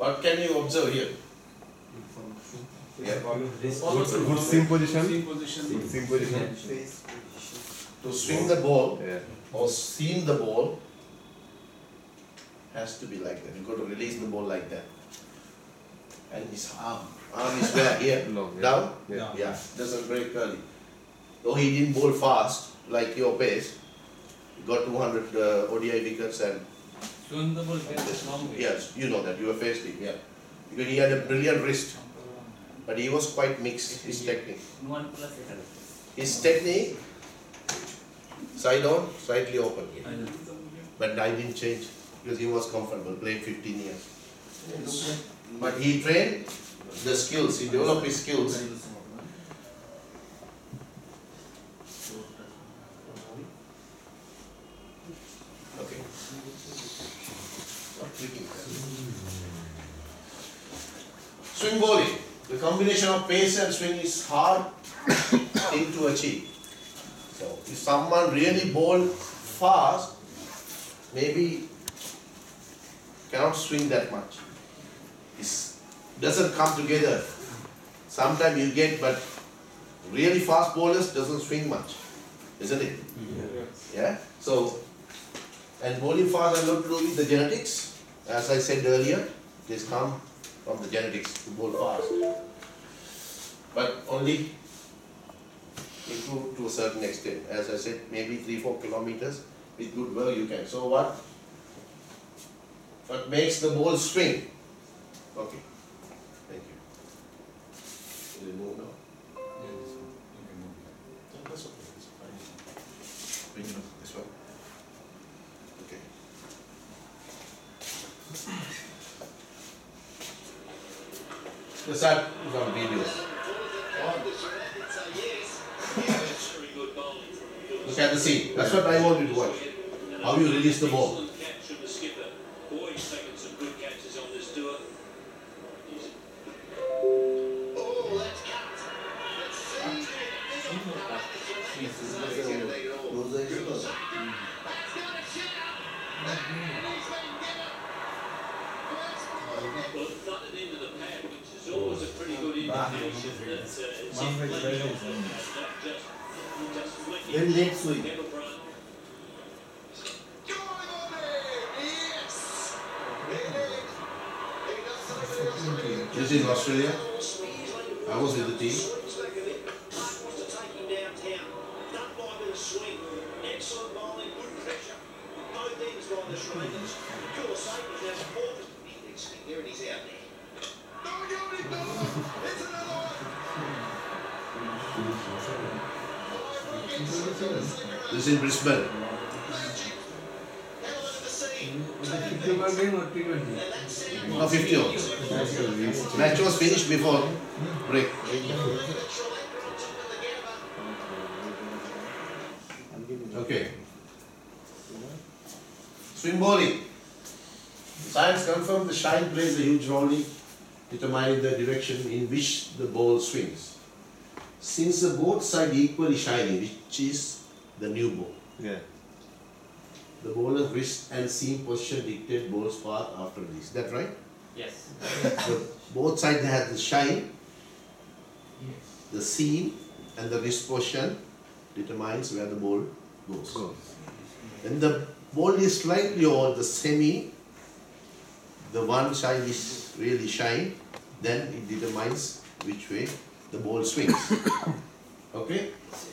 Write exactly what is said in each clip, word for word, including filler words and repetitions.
What can you observe here? Yeah. Good swing position. Swing position. Good swing position. To swing the ball Yeah. or seam the ball has to be like that. You got to release the ball like that. And his arm, arm is where here, Long, yeah. down. Yeah. Yeah, doesn't break early. Though he didn't bowl fast like your pace, he got two hundred uh, O D I wickets and Swing the ball gets long way. yes, you know that you have faced him. Yeah, because he had a brilliant wrist, but he was quite mixed. His technique, One plus his technique, side on, slightly open. eight. But I didn't change because he was comfortable, played fifteen years. But he trained the skills, he developed his skills. Okay. Stop clicking. Swing bowling. The combination of pace and swing is hard thing to achieve. So if someone really bowl fast, maybe cannot swing that much. It doesn't come together. Sometimes you get, but really fast bowlers doesn't swing much, isn't it? Yeah. So, and bowling fast has a lot to do with the genetics. As I said earlier, this come from the genetics to bowl fast. But only improve to a certain extent. As I said, maybe three, four kilometers with good work you can. So what? What makes the ball swing? Okay. Thank you. Will you move now? No, that's okay. That's fine. Bring it up this one. Okay. The side is on videos. Look at the scene. That's what I want you to watch. How you release the ball. Very late swing. This is Australia. I was with the team. This is in Brisbane. fifty over game or T twenty? No, fifty overs. Match was finished before break. Okay. Swing bowling. Science confirms the shine plays a huge role in determining the direction in which the ball swings. Since the both sides equally shiny, which is the new ball, Yeah. the bowler's wrist and seam position dictate ball's path after release. That right? Yes. So both sides have the shine, the seam, and the wrist position determines where the ball goes. Goes. When the ball is slightly over the semi, the one side is really shine, then it determines which way the ball swings. Okay?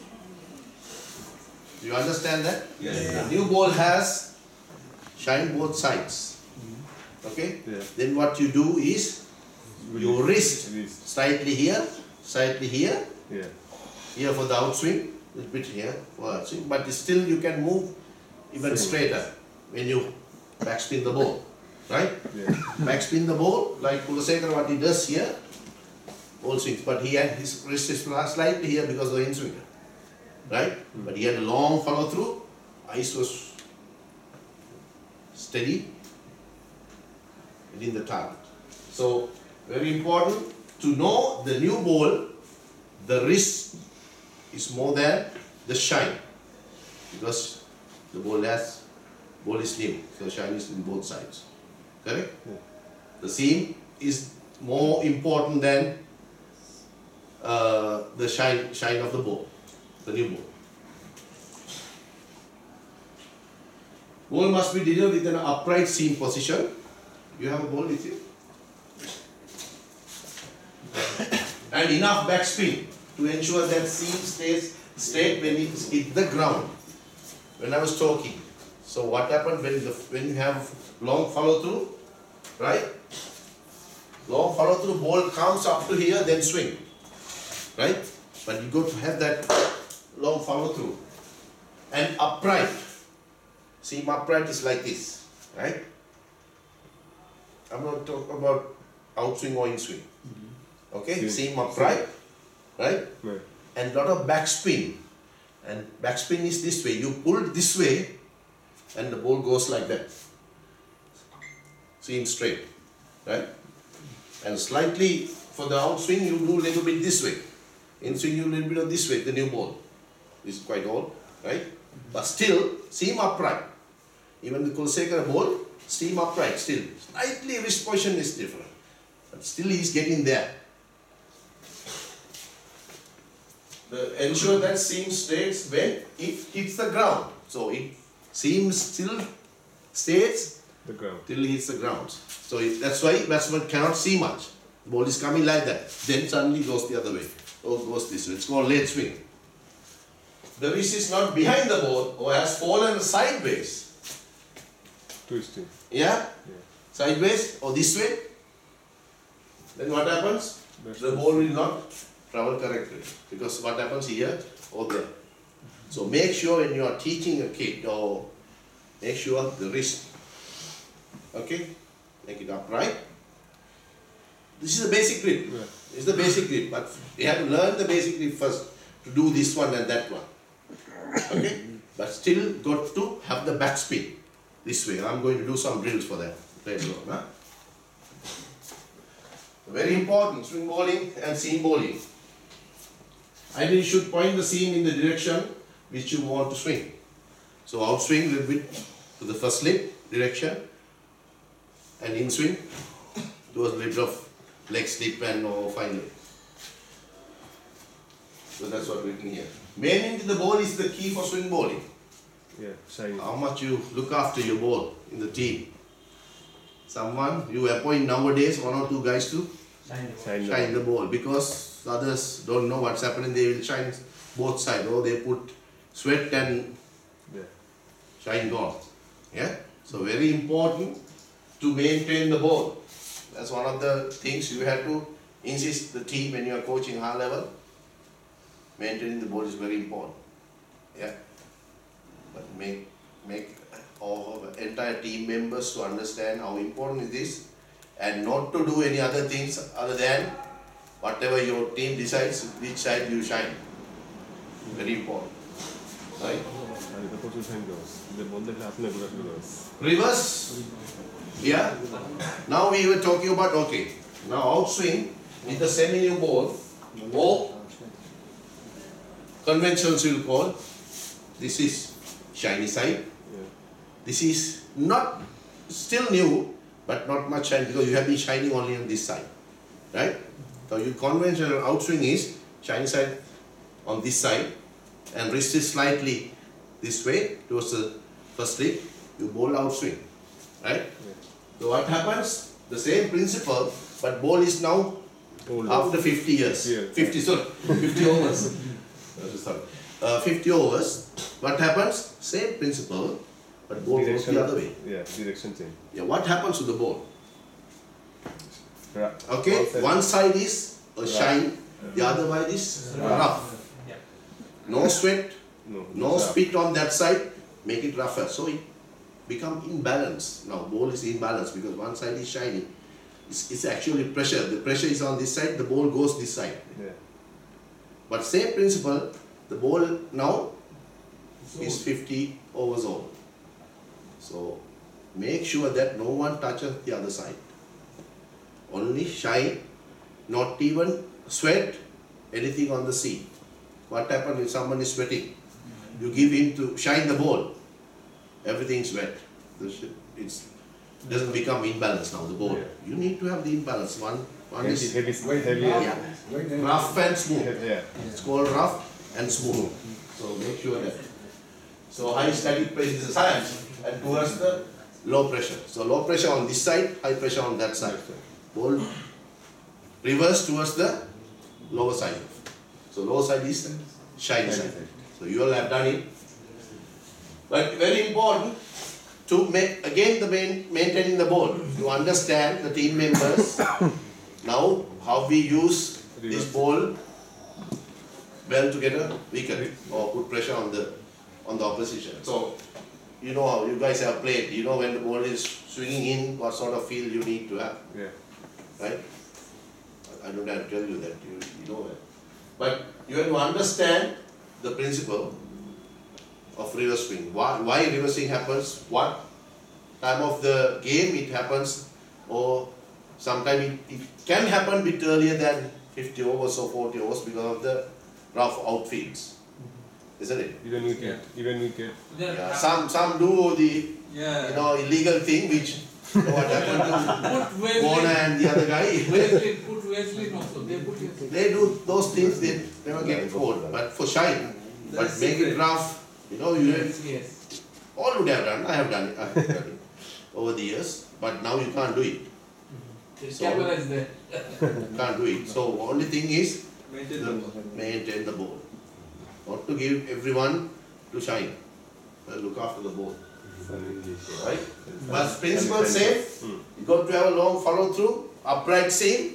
Do you understand that? Yes. The new ball has shine both sides. Okay? Yeah. Then what you do is you wrist Wrist. slightly here, slightly here, Yeah. here for the outswing, a little bit here for outswing, but still you can move even Same. straighter when you backspin the ball, right? Yeah. Backspin the ball, like Kulasekara what he does here, ball swings, but he had his wrist is slightly here because of the in-swinger, right? But he had a long follow through, eyes was steady within the target. So, very important to know the new ball, the wrist is more than the shine, because the ball has, ball is new, so shine is in both sides. Correct? Yeah. The seam is more important than uh, the shine, shine of the ball, the new ball. Ball must be delivered with an upright seam position. You have a ball with you? And enough backspin to ensure that seam stays straight when it hit the ground. When I was talking. So what happened when the when you have long follow through, right? Long follow through, ball comes up to here, then swing, right? But you got to have that long follow through and upright. Seam upright is like this, right? I'm not talking about outswing or inswing. Okay, seam upright, right? Right. And lot of backspin. And backspin is this way. You pull it this way, and the ball goes like that. Seam straight, right? And slightly for the outswing, you do a little bit this way. Inswing, you a little bit of this way. The new ball is quite old, right? But still, seam upright. Even the Kulsekar ball, seam upright still. Slightly wrist position is different. But still he is getting there. The, ensure that seam stays when it hits the ground. So it seam still stays The ground. till it hits the ground. So it, that's why batsman cannot see much. The ball is coming like that. Then suddenly goes the other way. Or goes this way. It's called late swing. The wrist is not behind the ball or has fallen sideways. Twisting. Yeah? Yeah. Sideways or this way. Then what happens? That's The ball will not travel correctly. Because what happens here or there. So make sure when you are teaching a kid or make sure the wrist. Okay? Make it upright. This is the basic grip. Yeah. This is the basic grip. But you have to learn the basic grip first to do this one and that one. Okay? But still got to have the backspin. This way. I'm going to do some drills for that. Later on, huh? Very important, swing bowling and seam bowling. Ideally, you should point the seam in the direction which you want to swing. So outswing a little bit to the first slip direction and in swing towards a little bit of leg slip and or final. So that's what we're doing here. Main into the ball is the key for swing bowling. Yeah, shiny. How much you look after your ball in the team. Someone you appoint nowadays, one or two guys to Shine. shine the ball because others don't know what's happening. They will shine both sides or they put sweat and Yeah. shine gold. Yeah. So very important to maintain the ball. That's one of the things you have to insist the team when you are coaching high level. Maintaining the ball is very important. Yeah. But make make all entire team members to understand how important it is and not to do any other things other than whatever your team decides which side you shine. Very important. Right? 아니, 그 포즈 생겼어. 근데 뭔데 앞에 그랬어. Reverse. Yeah. Now we were talking about okay. Now outswing with the semi-new ball or conventions will call. This is shiny side. Yeah. This is not still new, but not much shiny because you have been shining only on this side, right? So your conventional outswing is shiny side on this side, and wrist is slightly this way towards the first slip. You bowl outswing, right? Yeah. So what happens? The same principle, but ball is now Old. after fifty years. Yeah. fifty, sorry, fifty overs. Uh, sorry. Uh, fifty overs. What happens? Same principle, but ball goes the other way. Yeah, direction change. Yeah, what happens to the ball? Right. Okay, Outside. one side is a Rough. shine, the other side is Rough. rough. Yeah. No sweat, No. no it's up. spit on that side, make it rougher. So it become imbalanced. Now ball is imbalanced because one side is shiny. It's, it's actually pressure. The pressure is on this side, the ball goes this side. Yeah. But same principle, the ball now is fifty overs old. So make sure that no one touches the other side. Only shine, not even sweat, anything on the seam. What happens if someone is sweating? You give him to shine the ball, everything's wet. It's doesn't become imbalanced now, the ball. Yeah. You need to have the imbalance. One, one Heavy, is heavy, Wait, heavy. yeah, Wait, wait. rough and smooth. Yeah. It's called rough and smooth. So make sure that. So high static pressure is the science and towards the low pressure. So low pressure on this side, high pressure on that side. Ball reverse towards the lower side. So lower side is shiny side. So you all have done it. But very important to make again the main, maintaining the ball. You understand the team members now how we use this ball well to get a wicket or put pressure on the on the opposition. So you know how you guys have played. You know when the ball is swinging in, what sort of feel you need to have, Yeah. right? I don't have to tell you that. You, you know that. But you have to understand the principle of reverse swing. Why, why reverse swing happens? What time of the game it happens, or sometimes it, it can happen a bit earlier than fifty overs or forty overs because of the rough outfields, isn't it? Even wicket. Even wicket. Then Yeah. uh, Some some do the yeah. you know illegal thing which you know what happened Put to Warner Wesley. and the other guy. Wesley, put Wesley also. They put Wesley. They do those things, they never get caught. But for shine, but That's make it secret. rough, you know, you Yes. all would have done. I have done it, I have done it over the years, but now you can't do it. The So- camera is there. You can't do it. So only thing is Maintain the, maintain the ball, not to give everyone to shine. Uh, look after the ball, right? But principle same. You got to have a long follow through, upright seam,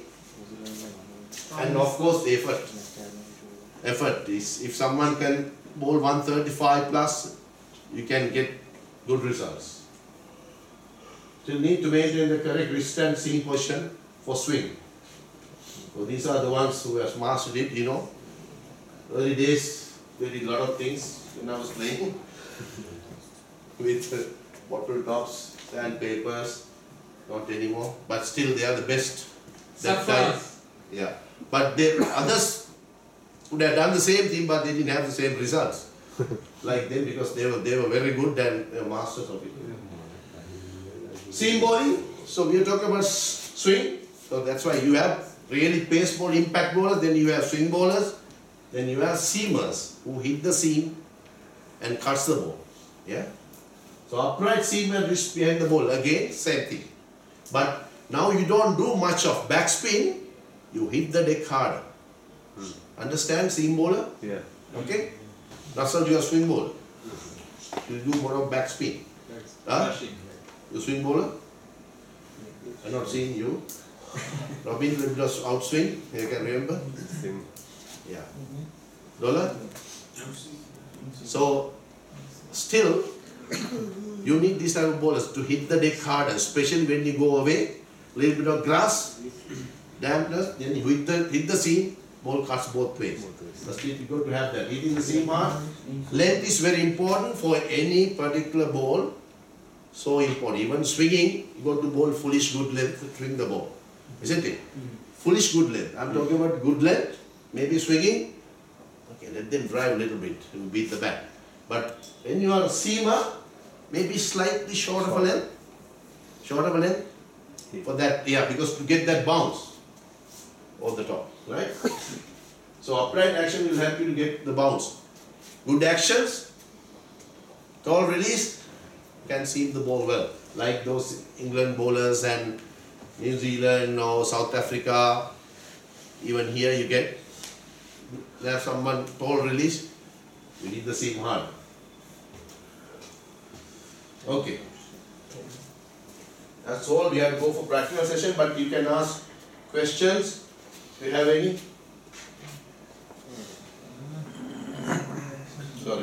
and of course the effort. Effort is if someone can bowl one thirty-five plus, you can get good results. You need to maintain the correct wrist and seam position for swing. So these are the ones who have mastered it, you know. Early days, they did a lot of things when I was playing with uh, bottle tops, sandpapers, not anymore, but still they are the best. That time. Surfers. Yeah, but they, others would have done the same thing, but they didn't have the same results like them because they were they were very good and they were masters of it. Seam bowling. So we are talking about s- swing. So that's why you have really pace ball, impact bowlers. Then you have swing bowlers. Then you have seamers who hit the seam and cuts the ball. Yeah. So upright seamer wrist behind the ball. Again, same thing. But now you don't do much of backspin. You hit the deck harder. Understand, seam bowler? Yeah. Okay? Russell, you are swing bowler. You do more of backspin. Huh? You swing bowler? I'm not seeing you. Robin will just outswing. You can remember? Same. Yeah. Dollar? So, still, you need these type of bowlers to hit the deck hard, especially when you go away. Little bit of grass, dampness, then you hit the, hit the seam, ball cuts both ways. But still, you got to have that. Hitting the seam hard. Length is very important for any particular ball. So important. Even swinging, you got to bowl foolish good length to swing the ball. Isn't it? Foolish good length. I'm talking about good length. Maybe swinging. Okay, let them drive a little bit to beat the bat. But when you are a seamer, maybe slightly short of a length. Short of a length. For that, yeah, because to get that bounce over the top, right? So upright action will help you to get the bounce. Good actions, tall release, can seam the ball well. Like those England bowlers and New Zealand or South Africa, even here you get, they have someone tall release, you need the seam hard. Okay. That's all, we have to go for practical session, but you can ask questions, if you have any. Sorry.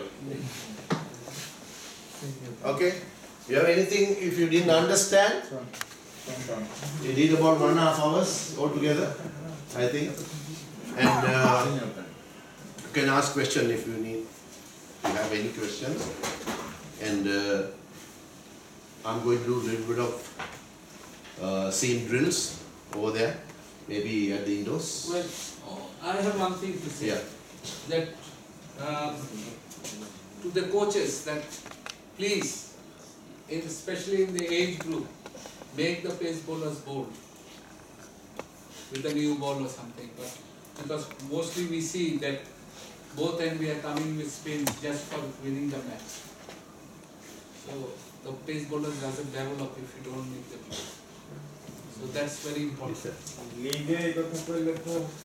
Okay, you have anything, if you didn't understand, you need about one and a half hours altogether, I think. And uh, you can ask question if you need, if you have any questions. And uh, I'm going to do a little bit of uh, seam drills over there, maybe at the indoors. Well, oh, I have one thing to say. Yeah. That um, to the coaches that please, in, especially in the age group, make the pace bowlers bold with a new ball or something. But because mostly we see that both end we are coming with spin just for winning the match. So the pace bowlers doesn't develop if you don't make them. So that's very important. লিগে এই কথা কইলে তো